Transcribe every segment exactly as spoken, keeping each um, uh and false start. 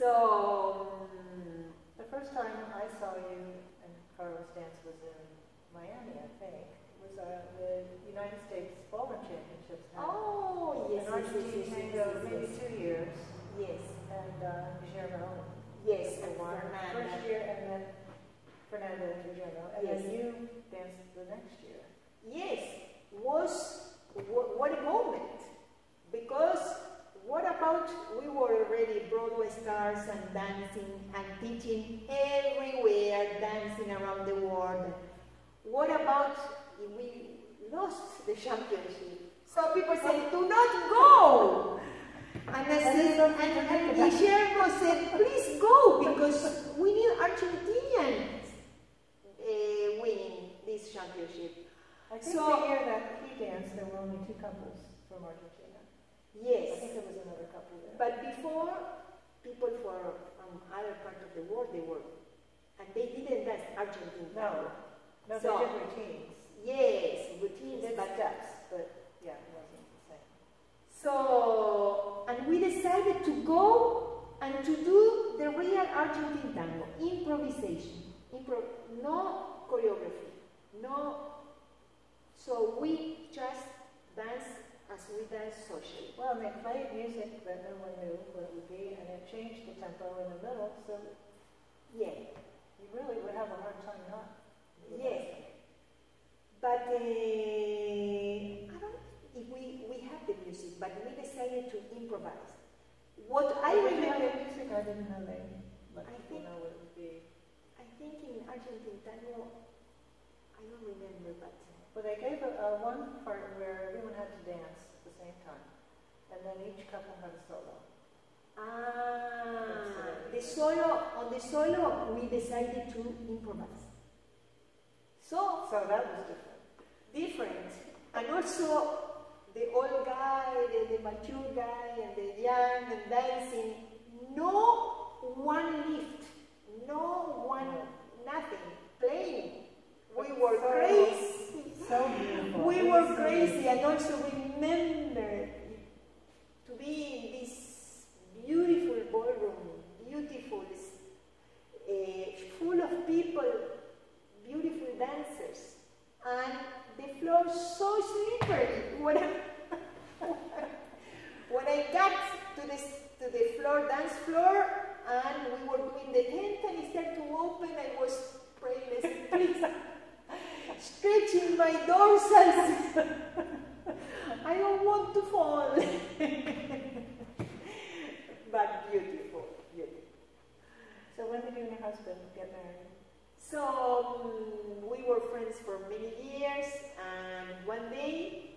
So, um, the first time I saw you and Carlos dance was in Miami, I think. It was uh, the United States Ballroom Championships. Oh, yes, in yes, yes, yes, Tango, yes, yes, maybe yes. two years. Yes. And uh, Guillermo. Yes, the and one Fernanda. first year, and then Fernanda and Guillermo. And Yes. then you danced the next year. Yes, was what, what a moment, because what about we were already Broadway stars and dancing and teaching everywhere, dancing around the world. What about if we lost the championship? So people say, do not go. And I said, and, and Guillermo said, please go, because we need Argentinians uh, winning this championship. I think So- the year that he danced, there were only two couples from Argentina. I Yes. think there was another couple there. But before, people for, from other parts of the world, they were, and they didn't dance Argentine No. tango. No, So- they did routines. Yes, They routines, did but steps, but yeah, it wasn't the same. so, and we decided to go and to do the real Argentine tango, improvisation, Impro no choreography, no, so we just dance as we dance socially. Well, and they played music that no one knew what it would be, and it changed the tempo in the middle, so Yeah. you really would have a hard time not. doing Yes, that. but uh, I don't know if we, we have the music, but we decided to improvise. What I Oh, did you have remember, the music? I didn't know they let I people think- know what it would be. I think in Argentine tango, I don't remember, but Well, they gave a, a one part where everyone had to dance at the same time, and then each couple had a solo. ah, the solo on the solo we decided to improvise. So So that was different. different, and also the old guy, the, the mature guy, and the young and dancing. No one lift, no one, nothing, playing. We were So- crazy. So beautiful. We It were was so crazy, beautiful. and also remember to be in this beautiful ballroom, beautiful, uh, full of people, beautiful dancers, and the floor so slippery. When I, when I got to the to the floor, dance floor, and we were doing the tent, and it started to open, I was praying, I said, please, stretching my dorsals. I don't want to fall. But beautiful, beautiful. So when did you and your husband get married? So um, we were friends for many years, and one day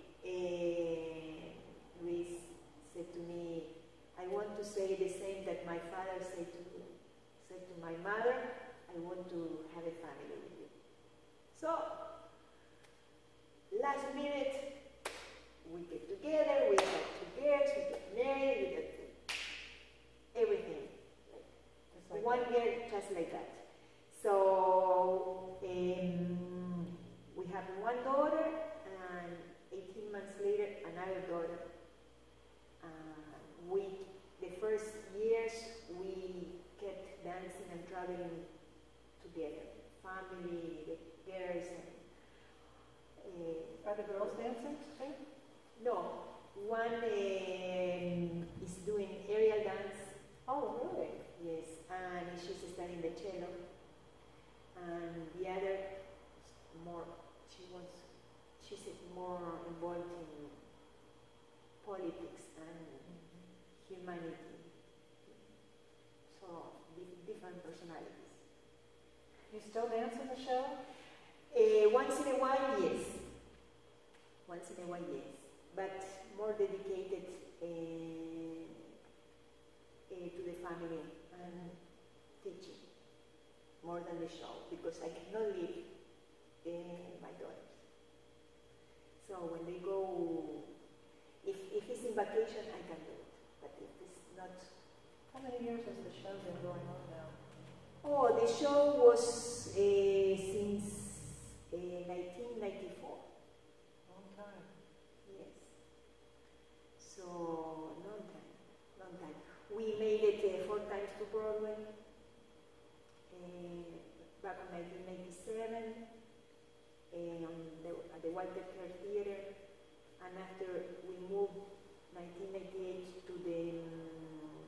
uh, Luis said to me, I want to say the same that my father said to me, said to my mother, I want to have a family with you. So last minute, we get together, we had two girls, we get married, we get everything. Just like One that. girl, just like that. So um, we have one daughter, and eighteen months later, another daughter. Uh, we, the first years, we kept dancing and traveling together, family, the girls. And, uh, Are the girls dancing too? no, one um, is doing aerial dance. Oh, really? Yes, and she's studying the cello. And the other more, she wants, she's more involved in politics and humanity. So, di- different personalities. You still dance in the show? Uh, once in a while, yes. Once in a while, yes. But more dedicated uh, uh, to the family and teaching more than the show, because I cannot leave uh, my daughters. So when they go, if, if it's in vacation, I can do it. But if it's not, How many years has the show been going on now? oh, the show was uh, since uh, nineteen ninety-four. Long time. Yes. So, long time, long time. we made it uh, four times to Broadway, uh, back in nineteen ninety-seven, um, the, at the Walter Kerr Theater, and after we moved nineteen ninety-eight to the um,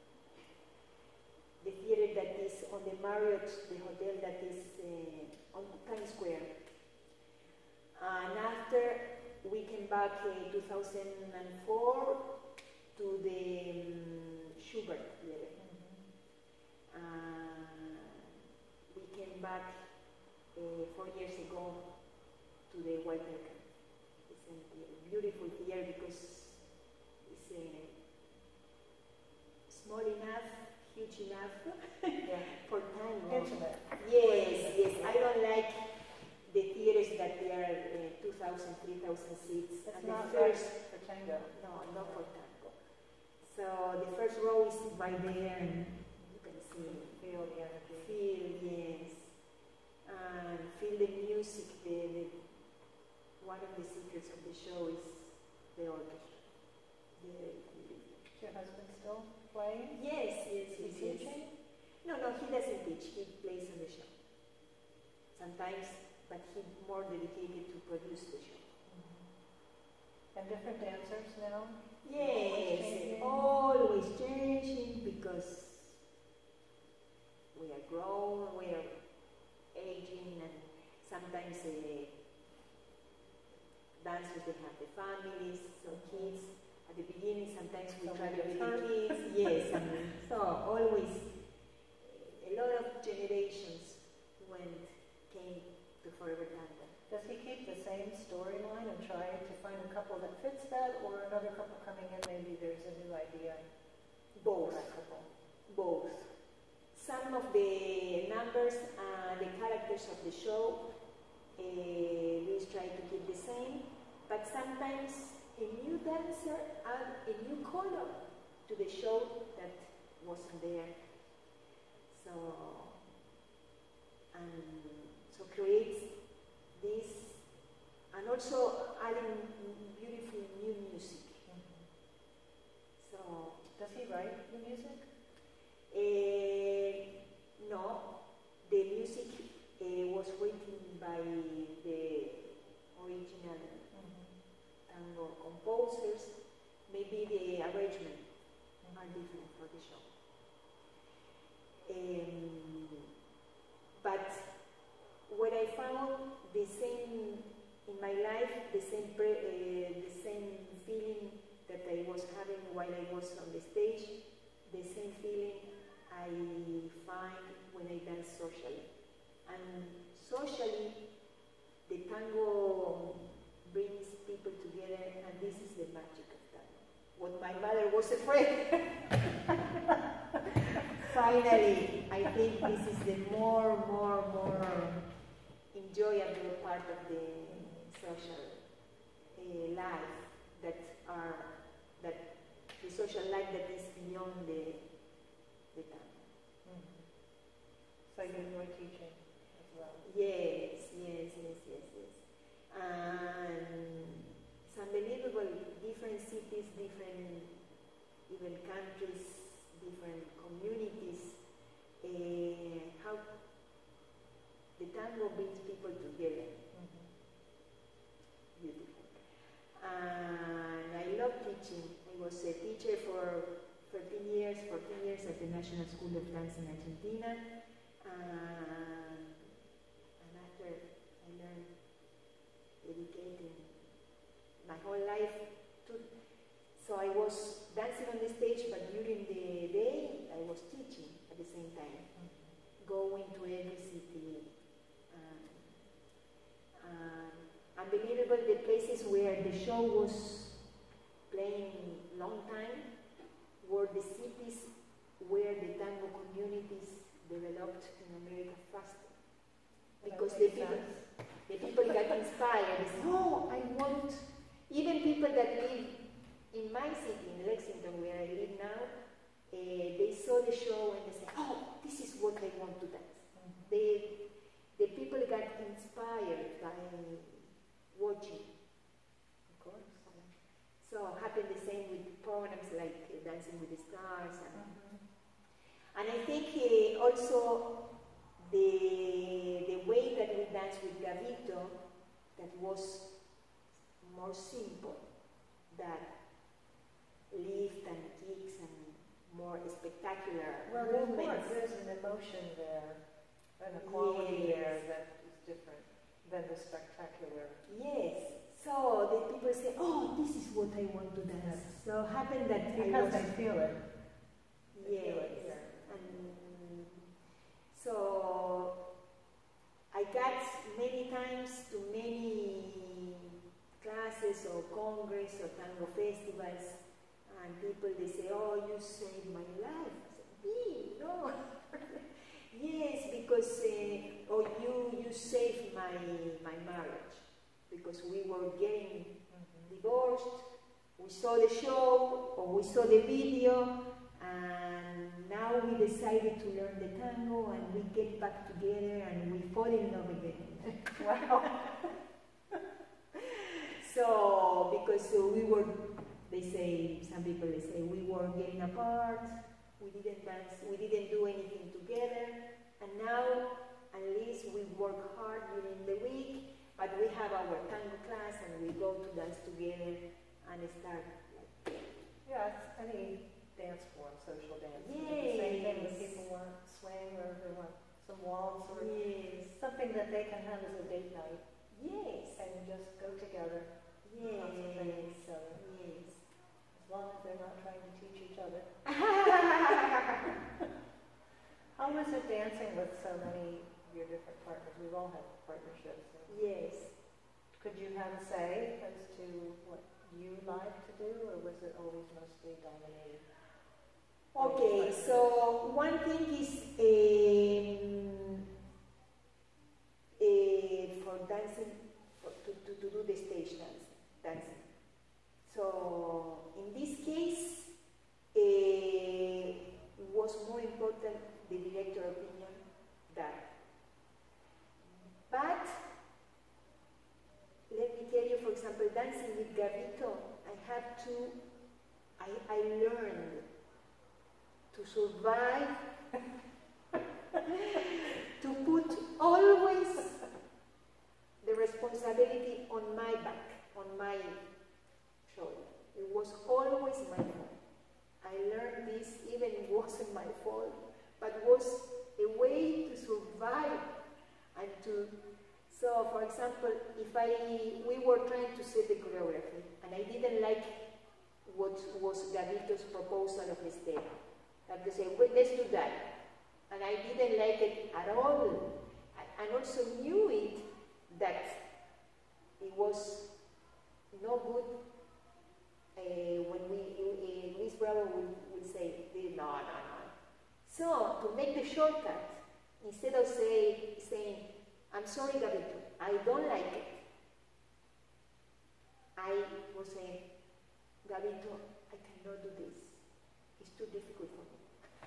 the theater that is on the Marriott, the hotel that is uh, on Times Square. And after we came back in uh, two thousand four to the um, Schubert Theater. Mm-hmm. uh, we came back uh, four years ago to the Walter Kerr. It's a beautiful theater because it's uh, small enough, huge enough yeah. for tango. Intimate. Yes, yes. I don't like the theaters that they are uh, two thousand, three thousand seats. It's and not the first right for tango. No, not for tango. So the first row is right there, and you can see, feel the energy. Feel, yes, and feel the music. The, the one of the secrets of the show is the orchestra. The, the, is your husband still playing? Yes, yes, is he yes, teaching? Yes. No, no, he doesn't teach. He plays on the show. Sometimes, but he's more dedicated to produce the show. Mm-hmm. And different dancers now? Yes, always changing because we are grown, we are aging, and sometimes uh, dancers, they have the families, so kids. At the beginning, sometimes we so try to be the her. kids. Yes, I mean, so always a lot of generations went, came to Forever Tango. Does he keep the same storyline and try to find a couple that fits that, or another couple coming in, maybe there's a new idea? Both. That couple. Both. Some of the numbers and the characters of the show, uh, we try to keep the same, but sometimes a new dancer adds a new color to the show that wasn't there. So, and so creates this, and also adding beautiful new music. Mm-hmm. So, does he write the music? Uh, no, the music uh, was written by the original mm-hmm. tango composers. Maybe the arrangement mm-hmm. are different for the show. Um, but what I found, the same in my life, the same pre, uh, the same feeling that I was having while I was on the stage, the same feeling I find when I dance socially. And socially, the tango brings people together, and this is the magic of tango. What my mother was afraid. Finally, I think this is the more, more, more enjoyable part of the social uh, life that are that the social life that is beyond the the tango. Mm-hmm. So you enjoy teaching as well? Yes, yes, yes, yes, yes. And it's unbelievable. Different cities, different even countries, different communities. Uh, how the tango brings people together. Mm-hmm. Beautiful. And I love teaching. I was a teacher for thirteen years, fourteen years at the National School of Dance in Argentina. Uh, and after I learned educating my whole life to, so I was dancing on the stage, but during the day I was teaching at the same time, mm-hmm. going to every city. Um, um, unbelievable the places where the show was playing long time were the cities where the tango communities developed in America faster. Because the people, the people got inspired. They said, oh, I want, even people that live in my city, in Lexington, where I live now, uh, they saw the show and they said, oh, this is what I want to dance. Mm-hmm. They, the people got inspired by watching. Of course. So happened the same with programs like uh, Dancing with the Stars and And I think uh, also the, the way that we danced with Gavito, that was more simple, that lift and kicks and more spectacular well, movements. There's an emotion there, and a quality yes. there that is different than the spectacular. Yes. So the people say, "Oh, this is what I want to dance." Yes. So happened that because I was, they feel it. They yes. feel it here. And so I got many times to many classes or congress or tango festivals, and people they say, "Oh, you saved my life." I said, "Me? No." Yes, because uh, oh, you you saved my my marriage, because we were getting mm-hmm. divorced. We saw the show or we saw the video, and now we decided to learn the tango, and we get back together and we fall in love again. Wow. So, because uh, we were, they say, some people they say, we were getting apart, we didn't dance, we didn't do anything together, and now at least we work hard during the week, but we have our tango class and we go to dance together and start like. Yeah, it's any dance form, social dance. Yes. The same thing when people want swing or they want some waltz or yes. something that they can have as a date night. Yes. And just go together. Yes. Concentrate each other. Yes. As long as they're not trying to teach each other. How was it dancing with so many of your different partners? We've all had partnerships. Yes. Could you have a say as to what you like to do, or was it always mostly dominated? Okay, so one thing is um, uh, for dancing, for, to, to, to do the stage dance, dancing. So in this case, uh, it was more important the director opinion that. But let me tell you, for example, dancing with Gavito, I had to, I, I learned to survive, to put always the responsibility on my back, on my shoulder. It was always my fault. I learned this, even it wasn't my fault, but was a way to survive and to. So, for example, if I we were trying to set the choreography, and I didn't like what was Gavito's proposal of the step. That they say, wait, let's do that. And I didn't like it at all. I, and also knew it that it was no good uh, when we, uh, Luis Bravo would, would say, no, no, no. So, to make the shortcut, instead of say, saying, I'm sorry, Gavito, I don't like it, I was saying, Gavito, I cannot do this. It's too difficult for me.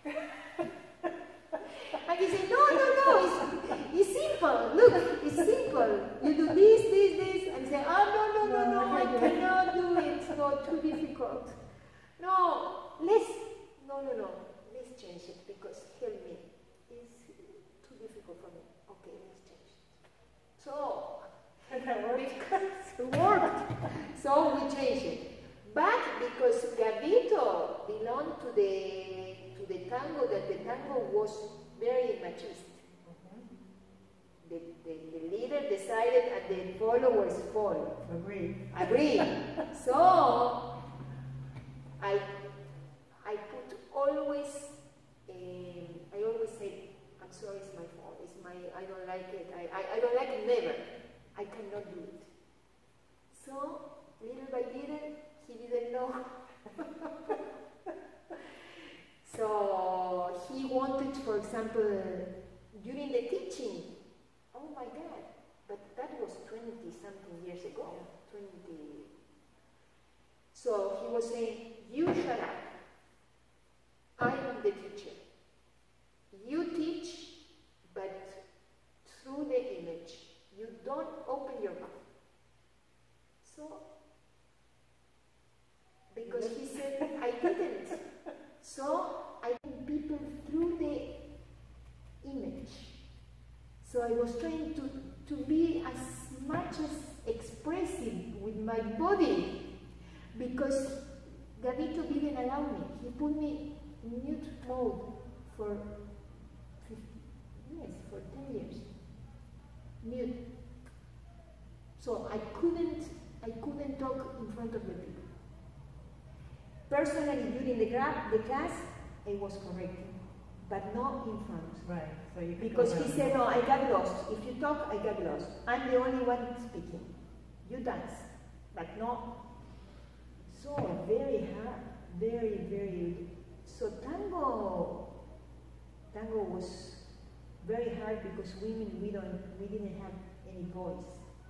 And he said, no, no, no, it's, it's simple. Look, it's simple. You do this, this, this, and say, oh, no, no, no, no, I cannot do it. No, too difficult. No, let's, no, no, no, let's change it because help me. It's too difficult for me. Okay, let's change it. So, it worked. So we changed it. But because Gavito belonged to the to the tango, that the tango was very machist. Mm-hmm. the, the, the leader decided and the followers followed. Agreed. Agreed. So I I put always um, I always say, I'm sorry, it's my fault. It's my I don't like it. I, I, I don't like it never. I cannot do it. So little by little he didn't know. So he wanted, for example, during the teaching, oh my God, but that was twenty something years ago, twenty. So he was saying, you shut up. I am the teacher. You teach, but through the image. You don't open your mouth. So, because he said, I didn't. So, I think people through the I was trying to, to be as much as expressive with my body, because Gavito didn't allow me. He put me in mute mode for yes, for ten years. Mute. So I couldn't, I couldn't talk in front of the people. Personally, during the, gra the class, I was correcting, but not in front. Right. So you because he said, no, I got lost. If you talk, I got lost. I'm the only one speaking. You dance, but no. So very hard, very, very. So tango, tango was very hard because women, we don't, we didn't have any voice.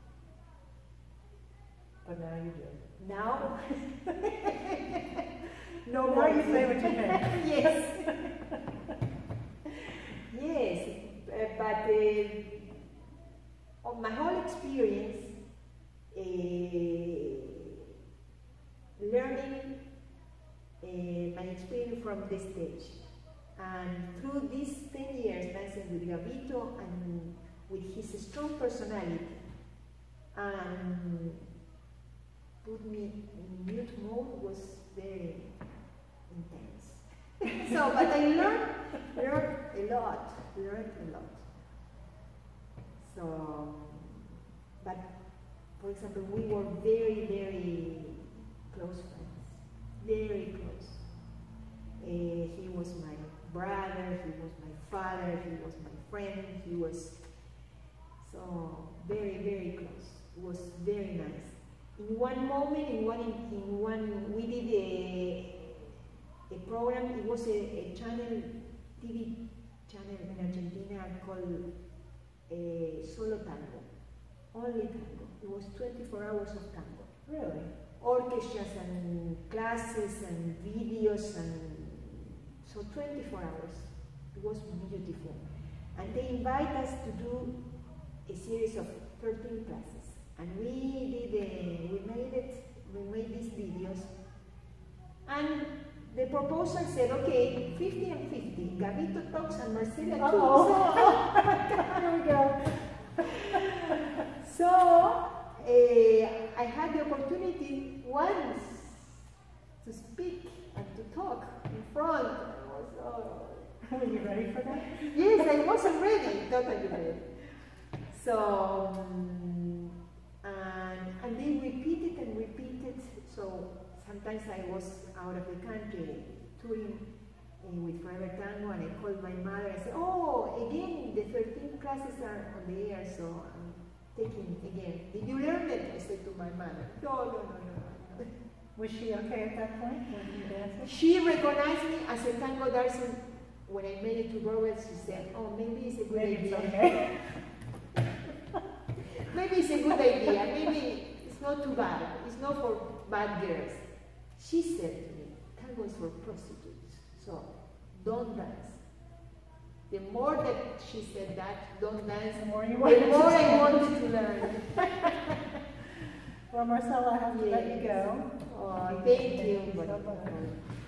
But now you do. Now, no now more. You say what you think. Yes. Yes, uh, but uh, on my whole experience, uh, learning uh, my experience from the stage, and through these ten years dancing with Gavito and with his strong personality, and put me in mute mode was very intense. So, but I learned, learned a lot, learned a lot. So, but for example, we were very, very close friends, very close. Uh, he was my brother, he was my father, he was my friend, he was so very, very close. It was very nice. In one moment, in one, in one, we did a, a program. It was a, a channel, T V channel in Argentina called uh, Solo Tango, only tango. It was twenty-four hours of tango. Really? Orchestras and classes and videos and so twenty-four hours. It was beautiful. And they invite us to do a series of thirteen classes. And we did, a, we made it, we made these videos. And the proposal said, okay, fifty and fifty. Gavito talks and Marcela talks. Oh, here we go. So, uh, I had the opportunity once to speak and to talk in front. I was, oh. Were you ready for that? Yes, I wasn't ready, totally ready. So, um, and, and they repeated and repeated. So sometimes I was out of the country touring uh, with Forever Tango, and I called my mother and said, oh, again, the thirteen classes are on the air, so I'm taking it again. Did you learn it? I said to my mother. No, no, no, no. no. Was she okay at that point when you danced? She recognized me as a tango dancer. When I made it to Brockert, she said, oh, maybe it's a good Maybe idea. it's okay. Maybe it's a good idea. Maybe it's not too bad. It's not for bad girls. She said to me, tango is for prostitutes, so don't dance. The more that she said that, don't dance, The more you the wanted more to I wanted to learn. Well, Marcela, I have to Yes. let you go. Oh, thank you. So much.